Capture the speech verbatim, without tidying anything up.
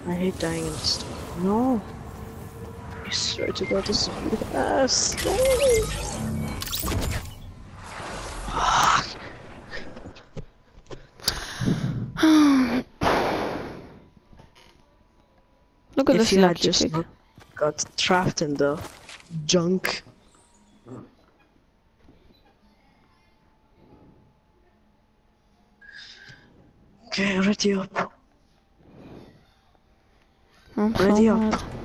I hate dying in this. No! I swear to God, this is really fast. No! Look at If this you had lucky just chick. not got trapped in the junk. Okay, ready up. I'm so Ready mad. up.